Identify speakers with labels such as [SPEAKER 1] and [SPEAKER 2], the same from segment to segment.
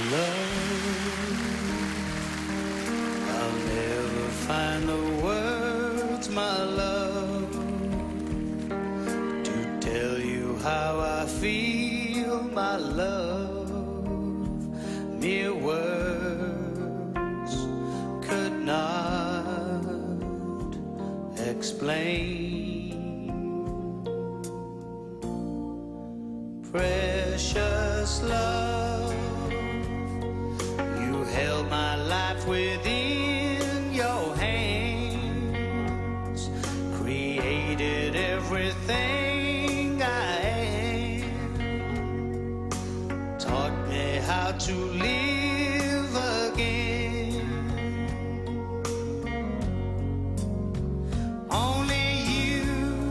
[SPEAKER 1] love. I'll never find the words, my love, to tell you how I feel, my love. Mere words could not explain. Precious love, you held my life within your hands, created everything I am, taught me how to live again. Only you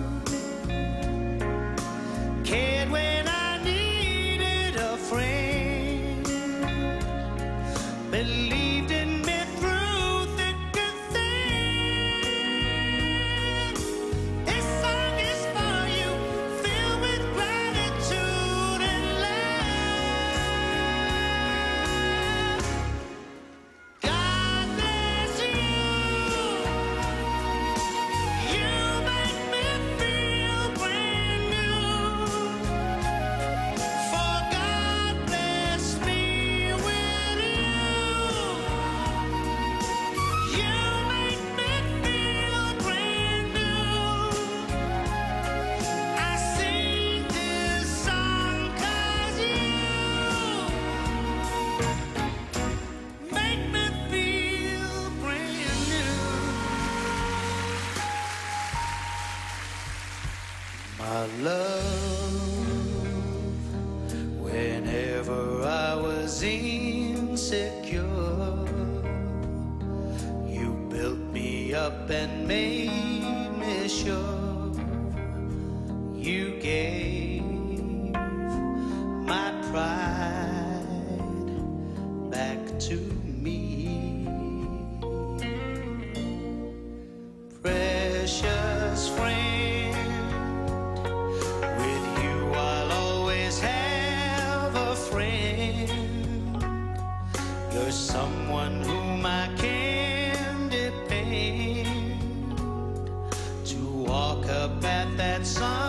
[SPEAKER 1] cared when I needed a friend, believed in me through thick and thin. This song is for you, filled with gratitude and love. God bless you. You make me feel brand new. For God blessed me with you. You make me feel brand new. I sing this song 'cause you make me feel brand new. My love, whenever I was insecure, you built me up and made me sure. You gave my pride back to me. Precious friend, with you I'll always have a friend. You're someone whom I can depend, to walk up at that sun